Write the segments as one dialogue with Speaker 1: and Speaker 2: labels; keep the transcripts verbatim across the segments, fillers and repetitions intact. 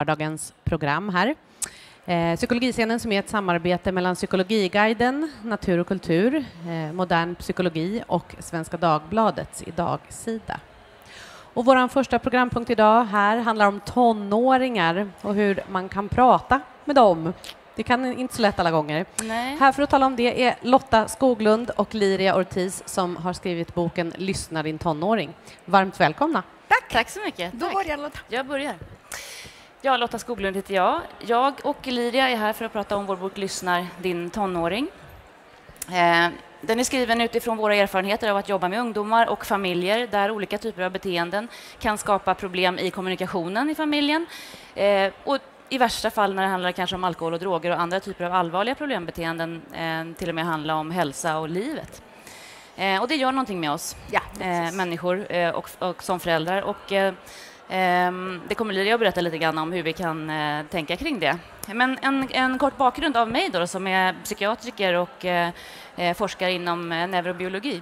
Speaker 1: dagens program här. Eh, Psykologiscenen som är ett samarbete mellan Psykologiguiden, Natur och kultur, eh, Modern psykologi och Svenska Dagbladets idagsida. Och vår första programpunkt idag här handlar om tonåringar och hur man kan prata med dem. Det kan inte så lätt alla gånger.
Speaker 2: Nej.
Speaker 1: Här för att tala om det är Lotta Skoglund och Liria Ortiz som har skrivit boken Lyssna din tonåring. Varmt välkomna.
Speaker 2: Tack. Tack så mycket.
Speaker 3: Då börjar Lotta.
Speaker 2: Jag börjar. Ja, Lotta Skoglund heter jag. Jag och Liria är här för att prata om vår bok Lyssnar din tonåring. Eh, den är skriven utifrån våra erfarenheter av att jobba med ungdomar och familjer där olika typer av beteenden kan skapa problem i kommunikationen i familjen. Eh, och i värsta fall när det handlar kanske om alkohol och droger och andra typer av allvarliga problembeteenden eh, till och med handla om hälsa och livet. Eh, och det gör någonting med oss,
Speaker 3: ja,
Speaker 2: eh, människor eh, och, och som föräldrar. Och, eh, eh, det kommer Liria att berätta lite grann om hur vi kan eh, tänka kring det. Men en, en kort bakgrund av mig då, som är psykiatriker och eh, forskar inom eh, neurobiologi.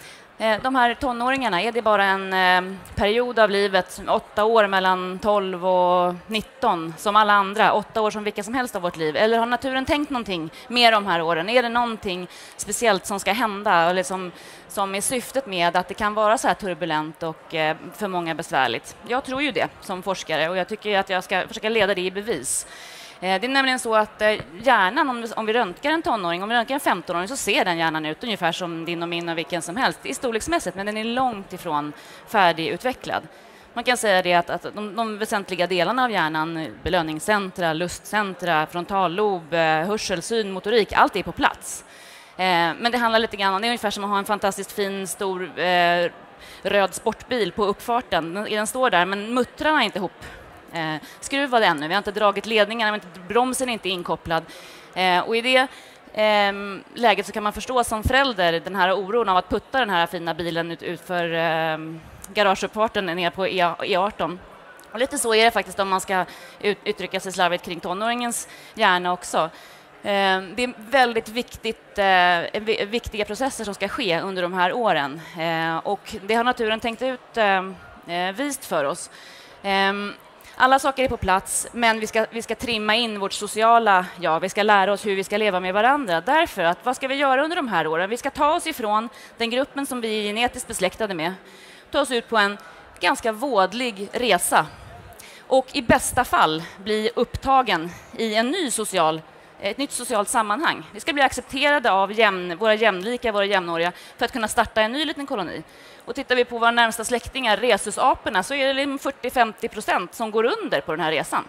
Speaker 2: De här tonåringarna, är det bara en eh, period av livet, åtta år mellan tolv och nitton, som alla andra, åtta år som vilka som helst av vårt liv? Eller har naturen tänkt någonting mer de här åren? Är det någonting speciellt som ska hända, eller som, som är syftet med att det kan vara så här turbulent och eh, för många besvärligt? Jag tror ju det som forskare, och jag tycker att jag ska försöka leda det i bevis. Det är nämligen så att hjärnan, om vi röntgar en tonåring, om vi röntgar en femtonåring, så ser den hjärnan ut ungefär som din och min och vilken som helst i storleksmässigt, men den är långt ifrån färdigutvecklad. Man kan säga det att, att de, de väsentliga delarna av hjärnan, belöningscentra, lustcentra, frontallob, hörsel, syn, motorik, allt är på plats. Men det handlar lite grann om, det är ungefär som att ha en fantastiskt fin, stor eh, röd sportbil på uppfarten. Den, den står där, men muttrarna är inte ihop. Eh, skruvade ännu, vi har inte dragit ledningarna, men bromsen är inte inkopplad. Eh, och i det eh, läget så kan man förstå som förälder den här oron av att putta den här fina bilen ut, ut för eh, garageuppfarten ner på E arton. Och lite så är det faktiskt om man ska ut, uttrycka sig slarvigt kring tonåringens hjärna också. Eh, det är väldigt viktigt, eh, viktiga processer som ska ske under de här åren. Eh, och det har naturen tänkt ut eh, vist för oss. Eh, Alla saker är på plats, men vi ska, vi ska trimma in vårt sociala, ja, vi ska lära oss hur vi ska leva med varandra. Därför att, vad ska vi göra under de här åren? Vi ska ta oss ifrån den gruppen som vi är genetiskt besläktade med, ta oss ut på en ganska vådlig resa och i bästa fall bli upptagen i en ny social, ett nytt socialt sammanhang. Vi ska bli accepterade av jämn, våra jämlika, våra jämnåriga, för att kunna starta en ny liten koloni. Och tittar vi på våra närmsta släktingar, rhesusaporna, så är det fyrtio till femtio procent som går under på den här resan.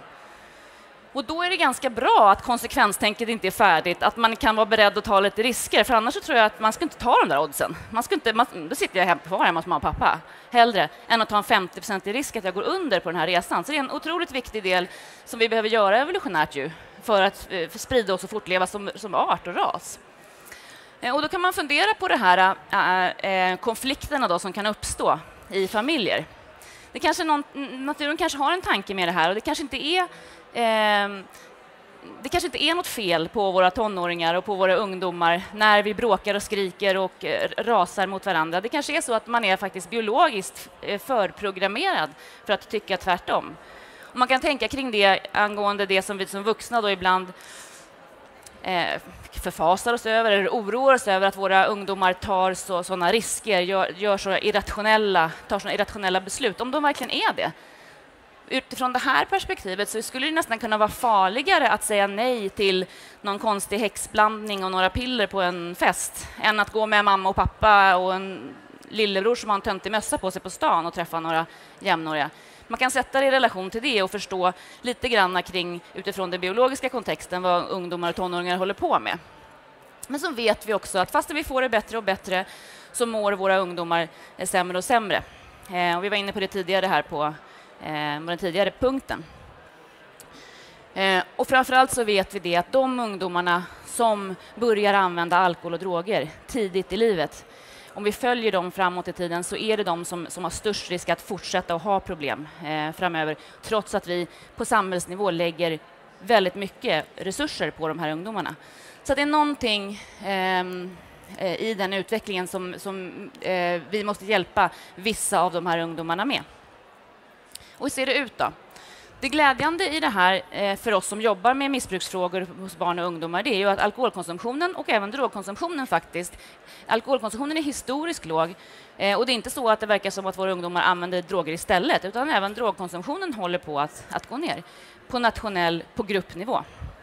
Speaker 2: Och då är det ganska bra att konsekvenstänket inte är färdigt, att man kan vara beredd att ta lite risker, för annars så tror jag att man ska inte ta de där oddsen. Man ska inte, man, då sitter jag kvar hemma hos mamma och pappa, hellre än att ta en femtio procent i risk att jag går under på den här resan. Så det är en otroligt viktig del som vi behöver göra evolutionärt ju, för att för sprida oss och fortleva som, som art och ras. Och då kan man fundera på det här äh, konflikterna då som kan uppstå i familjer. Det kanske någon, naturen kanske har en tanke med det här, och det kanske inte är eh, det kanske inte är något fel på våra tonåringar och på våra ungdomar när vi bråkar och skriker och eh, rasar mot varandra. Det kanske är så att man är faktiskt biologiskt eh, förprogrammerad för att tycka tvärtom. Och man kan tänka kring det angående det som vi som vuxna då ibland eh, förfasar oss över eller oroar oss över, att våra ungdomar tar så, sådana risker, gör, gör så irrationella, tar sådana irrationella beslut, om de verkligen är det. Utifrån det här perspektivet så skulle det nästan kunna vara farligare att säga nej till någon konstig häxblandning och några piller på en fest än att gå med mamma och pappa och en lillebror som har en töntig mössa på sig på stan och träffa några jämnåriga. Man kan sätta det i relation till det och förstå lite grann kring, utifrån den biologiska kontexten, vad ungdomar och tonåringar håller på med. Men så vet vi också att fast vi får det bättre och bättre så mår våra ungdomar sämre och sämre. Eh, och vi var inne på det tidigare här på, eh, på den tidigare punkten. Eh, och framförallt så vet vi det att de ungdomarna som börjar använda alkohol och droger tidigt i livet, om vi följer dem framåt i tiden, så är det de som, som har störst risk att fortsätta att ha problem eh, framöver, trots att vi på samhällsnivå lägger väldigt mycket resurser på de här ungdomarna. Så det är någonting eh, i den utvecklingen som, som eh, vi måste hjälpa vissa av de här ungdomarna med. Och hur ser det ut då? Det glädjande i det här eh, för oss som jobbar med missbruksfrågor hos barn och ungdomar, det är ju att alkoholkonsumtionen och även drogkonsumtionen faktiskt, alkoholkonsumtionen är historiskt låg eh, och det är inte så att det verkar som att våra ungdomar använder droger istället, utan även drogkonsumtionen håller på att, att gå ner på nationell, på gruppnivå.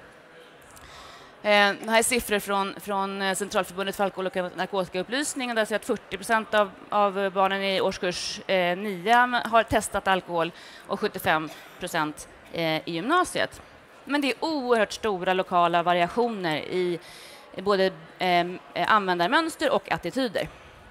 Speaker 2: Eh, det här är siffror från, från Centralförbundet för alkohol- och narkotikaupplysning, där ser att fyrtio procent av, av barnen i årskurs eh, nio har testat alkohol och sjuttiofem procent eh, i gymnasiet. Men det är oerhört stora lokala variationer i, i både eh, användarmönster och attityder.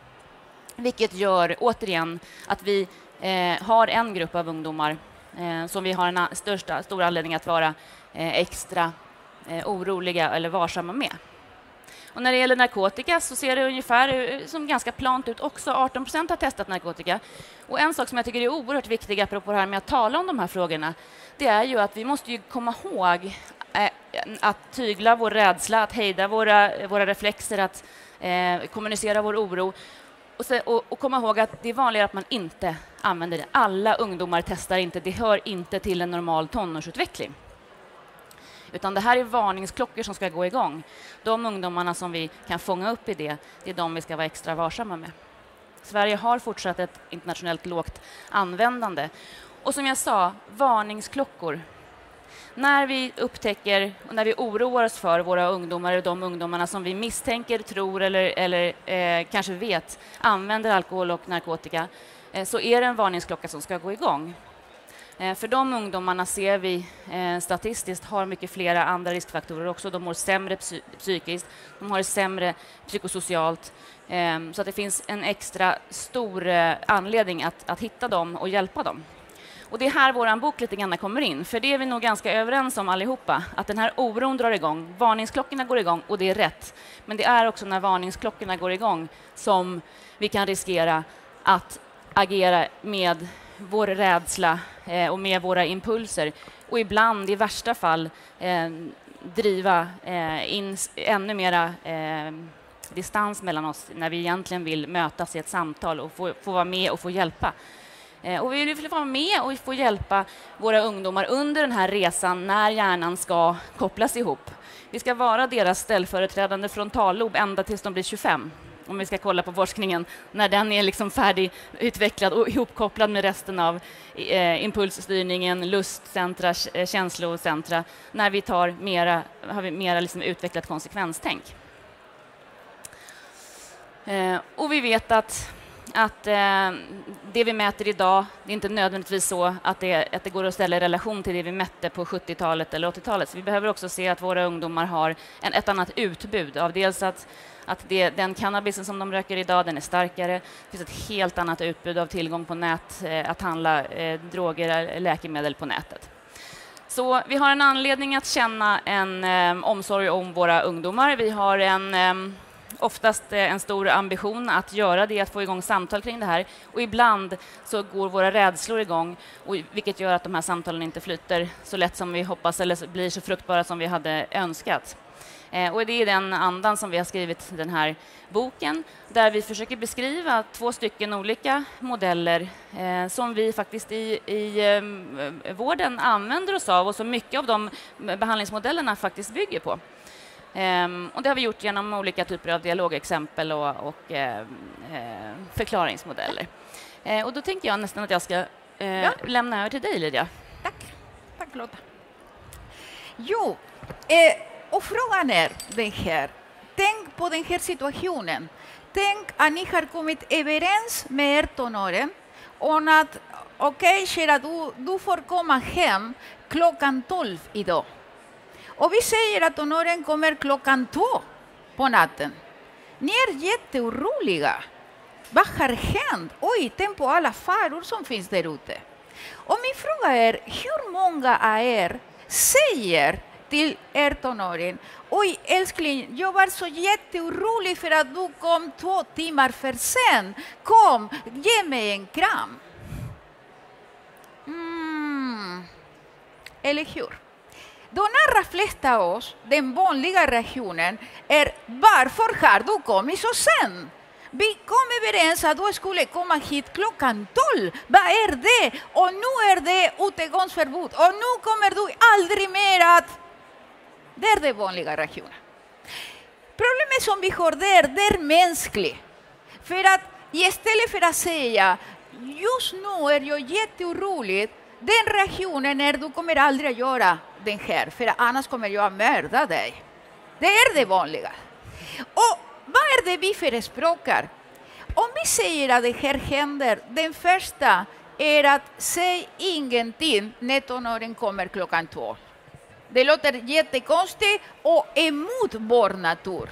Speaker 2: Vilket gör återigen att vi eh, har en grupp av ungdomar eh, som vi har en största, stor anledning att vara eh, extra Eh, oroliga eller varsamma med. Och när det gäller narkotika så ser det ungefär som ganska plant ut också. arton procent har testat narkotika. Och en sak som jag tycker är oerhört viktig apropå det här med att tala om de här frågorna, det är ju att vi måste ju komma ihåg eh, att tygla vår rädsla, att hejda våra, våra reflexer, att eh, kommunicera vår oro och, se, och, och komma ihåg att det är vanligare att man inte använder det. Alla ungdomar testar inte, det hör inte till en normal tonårsutveckling. Utan det här är varningsklockor som ska gå igång. De ungdomarna som vi kan fånga upp i det, det är de vi ska vara extra varsamma med. Sverige har fortsatt ett internationellt lågt användande. Och som jag sa, varningsklockor. När vi upptäcker och när vi oroar oss för våra ungdomar och de ungdomarna som vi misstänker, tror eller, eller eh, kanske vet använder alkohol och narkotika, eh, så är det en varningsklocka som ska gå igång. För de ungdomarna ser vi eh, statistiskt har mycket flera andra riskfaktorer också. De mår sämre psy- psykiskt, de har det sämre psykosocialt. Eh, så att det finns en extra stor eh, anledning att, att hitta dem och hjälpa dem. Och det är här vår bok lite grann kommer in. För det är vi nog ganska överens om allihopa. Att den här oron drar igång, varningsklockorna går igång och det är rätt. Men det är också när varningsklockorna går igång som vi kan riskera att agera med vår rädsla eh, och med våra impulser och ibland i värsta fall eh, driva eh, in ännu mera eh, distans mellan oss när vi egentligen vill mötas i ett samtal och få, få vara med och få hjälpa. Eh, och vi vill vara med och få hjälpa våra ungdomar under den här resan när hjärnan ska kopplas ihop. Vi ska vara deras ställföreträdande frontallob ända tills de blir tjugofem. Om vi ska kolla på forskningen, när den är liksom färdigutvecklad och ihopkopplad med resten av eh, impulsstyrningen, lustcentra, eh, känslocentra, när vi tar mera, har vi mera liksom utvecklat konsekvenstänk. Eh, och vi vet att, att eh, det vi mäter idag, det är inte nödvändigtvis så att det, att det går att ställa i relation till det vi mätte på sjuttiotalet eller åttiotalet. Så vi behöver också se att våra ungdomar har en, ett annat utbud av dels att att det, den cannabisen som de röker idag, den är starkare. Det finns ett helt annat utbud av tillgång på nät, eh, att handla eh, droger, läkemedel på nätet. Så vi har en anledning att känna en eh, omsorg om våra ungdomar. Vi har en, eh, oftast eh, en stor ambition att göra det, att få igång samtal kring det här. Och ibland så går våra rädslor igång, och, vilket gör att de här samtalen inte flyter så lätt som vi hoppas eller blir så fruktbara som vi hade önskat. Eh, och det är den andan som vi har skrivit den här boken, där vi försöker beskriva två stycken olika modeller eh, som vi faktiskt i, i eh, vården använder oss av och som mycket av de behandlingsmodellerna faktiskt bygger på. Eh, och det har vi gjort genom olika typer av dialogexempel och, och eh, förklaringsmodeller. Eh, och då tänker jag nästan att jag ska eh, ja. lämna över till dig, Lydia.
Speaker 3: Tack. Tack, Lotta. Jo, eh, och frågan är den här. Tänk på den här situationen. Tänk att ni har kommit överens med er tonåring om att okej, okay, kära, du, du får komma hem klockan tolv idag. Och vi säger att tonåringen kommer klockan två på natten. Ni är jätteoroliga. Vad har hänt? Oj, tänk på alla faror som finns där ute. Och min fråga är, hur många av er säger till er tonåring: oj älskling, jag var så jätteorolig för att du kom två timmar för sen. Kom, ge mig en kram. Mm. Eller hur? De allra flesta av oss, den vanliga reaktionen är: varför har du kommit så sen? Vi kom överens att du skulle komma hit klockan tolv. Vad är det? Och nu är det utegångsförbud. Och nu kommer du aldrig mer att... Det är det vanliga reaktionen. Problemet som vi har där, det är mänskligt. För att istället för att säga just nu är jag jätteorolig, den reaktionen är du kommer aldrig att göra den här, för annars kommer jag att mörda dig. Det är det vanliga. Och vad är det vi förespråkar? Om vi säger att det här händer, den första är att säga ingenting när tonåringen kommer klockan två. Det låter jättekonstigt och emot vår natur.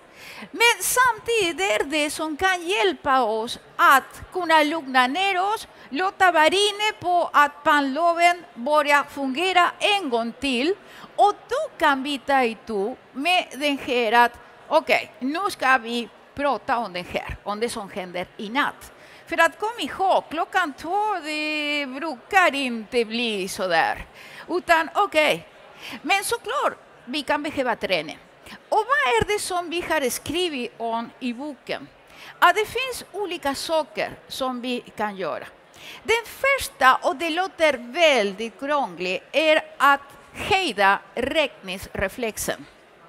Speaker 3: Men samtidigt är det som kan hjälpa oss att kunna lugna ner oss, låta vara inne på att pannloven börjar fungera en gång till. Och då kan vi ta itu med den här att okej, okay, nu ska vi prata om det här, om det som händer i natt. För att kom ihåg, klockan två det brukar inte bli så där. Utan okej, okay. Men såklart, vi kan behöva träning. Och vad är det som vi har skrivit om i boken? Att det finns olika saker som vi kan göra. Den första, och det låter väldigt krångligt, är att hejda räkningsreflexen.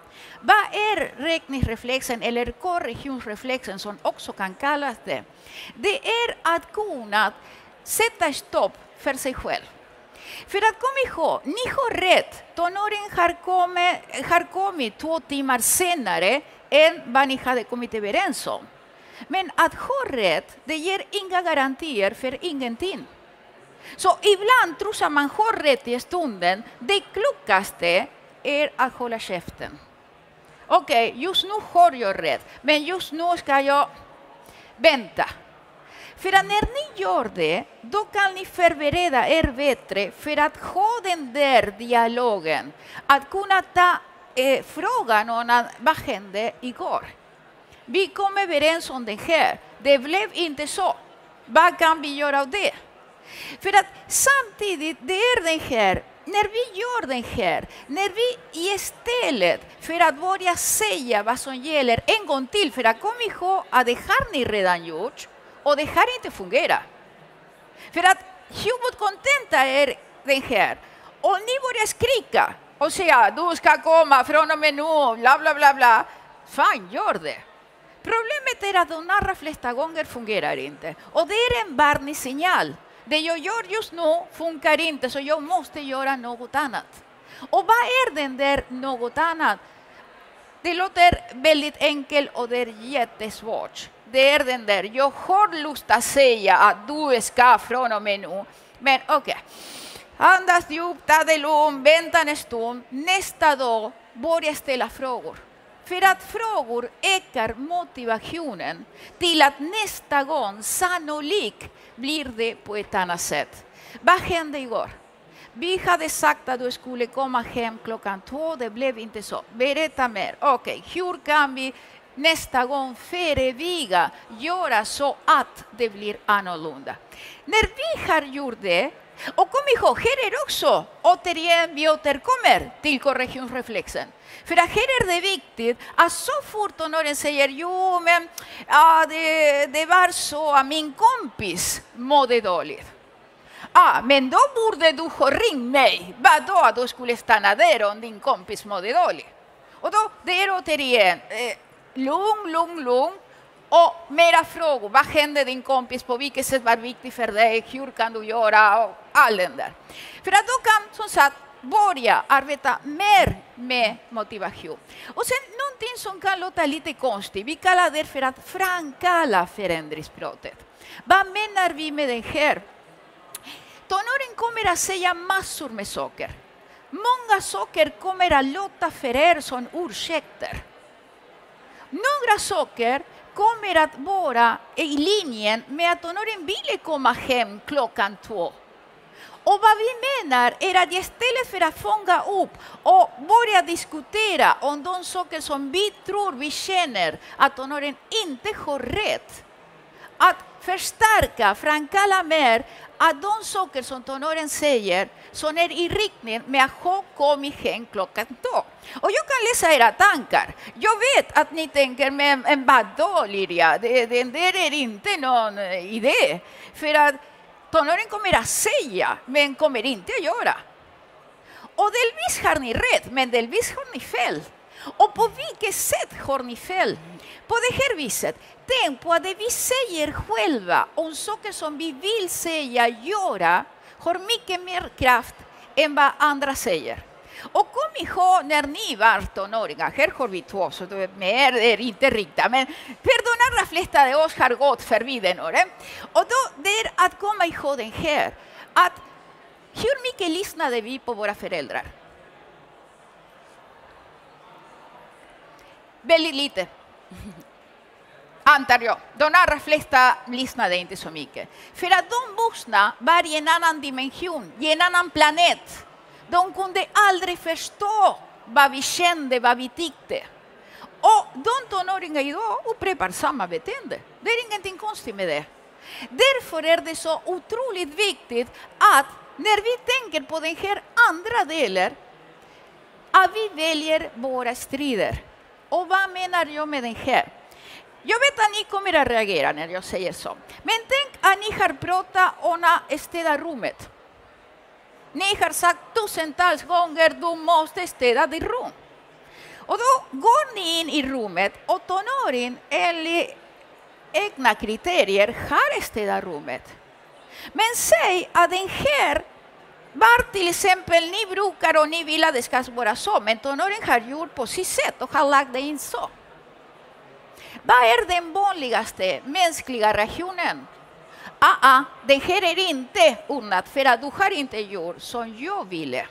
Speaker 3: Vad är räkningsreflexen eller korrektionsreflexen som också kan kallas det? Det är att kunna sätta stopp för sig själv. För att komma ihåg, ni har rätt. Tonåringen har kommit, har kommit två timmar senare än vad ni hade kommit överens om. Men att ha rätt, det ger inga garantier för ingenting. Så ibland tror jag man har rätt i stunden. Det klokaste är att hålla käften. Okej, okay, just nu har jag rätt. Men just nu ska jag vänta. För att när ni gör det, då kan ni förbereda er bättre för att ha den där dialogen. Att kunna ta eh, frågan om vad hände igår. Vi kom överens om det här. Det blev inte så. Vad kan vi göra av det? För att samtidigt, det är den här, när vi gör den här, när vi istället för att börja säga vad som gäller en gång till, för att komma ihåg att det har ni redan gjort, och det här inte fungerar. För att huvudkontenta är den här. Om ni börjar skrika och säga du ska komma från och med nu, bla bla bla bla. Fan, gör det. Problemet är att de allra flesta gånger fungerar inte. Och det är en varningssignal. Det jag gör just nu funkar inte, så jag måste göra något annat. Och vad är den där något annat? Det låter väldigt enkelt och det är jättesvårt. Det är den där, jag har lust att säga att du ska från och med nu. Men okej, okay. Andas djupt, ta det lugnt, vänta en stund. Nästa dag börja ställa frågor. För att frågor ökar motivationen till att nästa gång sannolikt blir det på ett annat sätt. Vad hände igår? Vi hade sagt att du skulle komma hem klockan två, det blev inte så. Berätta mer. Okej, okay. Hur kan vi nästa gång förebygga, göra så att det blir annorlunda? När vi har gjort det, och kom ihåg, här är också, återigen, vi återkommer till korrektionsreflexen. För att här är det viktigt att så fort tonåringen säger jo, men ja, det, det var så att min kompis mådde dåligt. Ah, men då borde du ha ringt mig. Vadå att du skulle stanna där om din kompis mådde dåligt? Och då, det är återigen, eh, lugn, lugn, lugn. Och mera frågor. Vad hände din kompis? På vilket sätt var viktigt för dig? Hur kan du göra? Och all den där. För att då kan, som sagt, börja arbeta mer med motivation. Och sen någonting som kan låta lite konstigt. Vi kallar det för att framkalla förändringsbrottet. Vad menar vi med det här? Tonåringen kommer att säga massor med saker. Många saker kommer att låta för er som ursäkter. Några saker kommer att vara i linjen med att tonåringen ville komma hem klockan två. Och vad vi menar är att istället för att fånga upp och börja diskutera om de saker som vi tror vi känner att tonåringen inte har rätt, att förstärka, framkalla mer att de saker som tonåren säger som är i riktning med att ha kommit hem klockan två. Och jag kan läsa era tankar. Jag vet att ni tänker, men en vadå, Lydia? Det, det där är inte någon idé. För att tonåren kommer att säga, men kommer inte att göra. Och delvis har ni rätt, men delvis har ni fel. Och på vilket sätt har ni fel? På det här viset, tänk på att det vi säger själva om saker som vi vill säga, göra, har mycket mer kraft än vad andra säger. Och kom ihåg när ni var tonåringar, här har vi två, så det är mer är inte riktigt, men för de allra flesta av oss har gått förbi den åren. Och då det är att komma ihåg den här, att hur mycket lyssnade vi på våra föräldrar? Väldigt lite. Antar jag. De allra flesta lyssnade inte så mycket. För att de vuxna var i en annan dimension, i en annan planet. De kunde aldrig förstå vad vi kände, vad vi tyckte. Och de tonåringar idag upprepar samma beteende. Det är ingenting konstigt med det. Därför är det så otroligt viktigt att när vi tänker på den här andra delen, att vi väljer våra strider. Och vad menar jag med den här? Jag vet att ni kommer att reagera när jag säger så. Men tänk att ni har pratat om att städa rummet. Ni har sagt tusentals gånger att du måste städa ditt rum. Och då går ni in i rummet och tonåringen enligt egna kriterier har städat rummet. Men säg att den här var till exempel, ni brukar och ni vill att det ska vara så, men tonåringen har gjort på sitt sätt och har lagt det in så. Vad är den vanligaste mänskliga reaktionen? Ah, ah, det här är inte ordnat för att du har inte gjort som jag ville.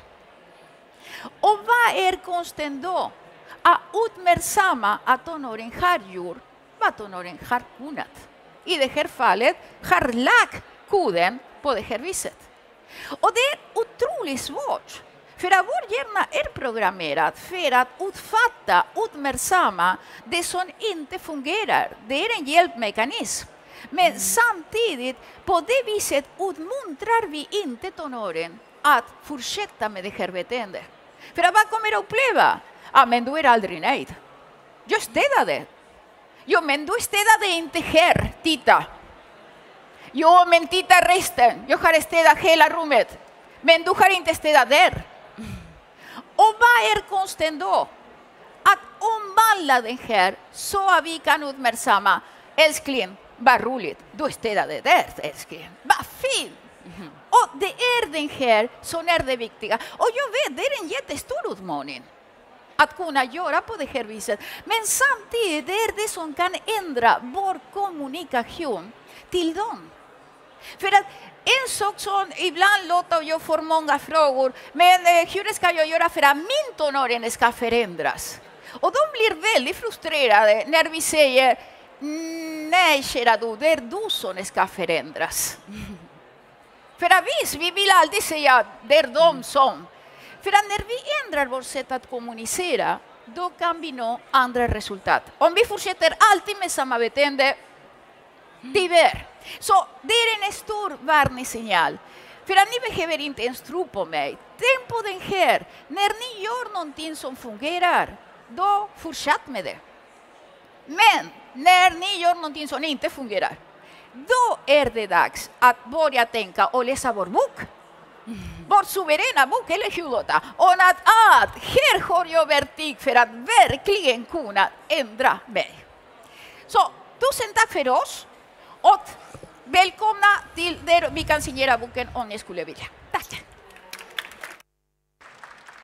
Speaker 3: Och vad är konsten då? Att uppmärksamma att tonåringen har gjort vad tonåringen har kunnat. I det här fallet har lagt koden på det här viset. Och det är otroligt svårt. För att vår hjärna är programmerad för att uppfatta, uppmärksamma det som inte fungerar. Det är en hjälpmekanism. Men mm. samtidigt, på det viset uppmuntrar vi inte tonåren att fortsätta med det här beteendet. För att vad kommer att uppleva? Ah, men du är aldrig nöjd. Jag städade. Jo, men du städade inte här. Titta. Jo, men titta resten. Jag har städat hela rummet. Men du har inte städat där. Och vad är konsten då? Att omvandla den här så att vi kan uppmärksamma. Älskling, vad roligt. Du städade där, älskling. Vad fint. Mm. Och det är den här som är det viktiga. Och jag vet, det är en jättestor utmaning att kunna göra på det här viset. Men samtidigt det är det som kan ändra vår kommunikation till dem. För att en sak som ibland låter jag får många frågor, men eh, hur ska jag göra för att min tonåring ska förändras? Och de blir väldigt frustrerade när vi säger, nej kära du, det är du som ska förändras. Mm. För att visst, vi vill alltid säga att det är de som. För att när vi ändrar vårt sätt att kommunicera, då kan vi nå andra resultat. Om vi fortsätter alltid med samma beteende, tyvärr. Så det är en stor varningssignal. För att ni behöver inte ens tro på mig. Tänk på den här. När ni gör någonting som fungerar, då fortsätt med det. Men när ni gör någonting som inte fungerar, då är det dags att börja tänka och läsa vår bok. Mm. Vår suveräna bok, eller hur Lotta? Och att, att här har jag verktyg för att verkligen kunna ändra mig. Så tusen tack för oss. Och välkomna till där vi kan signera boken om ni skulle vilja. Tack!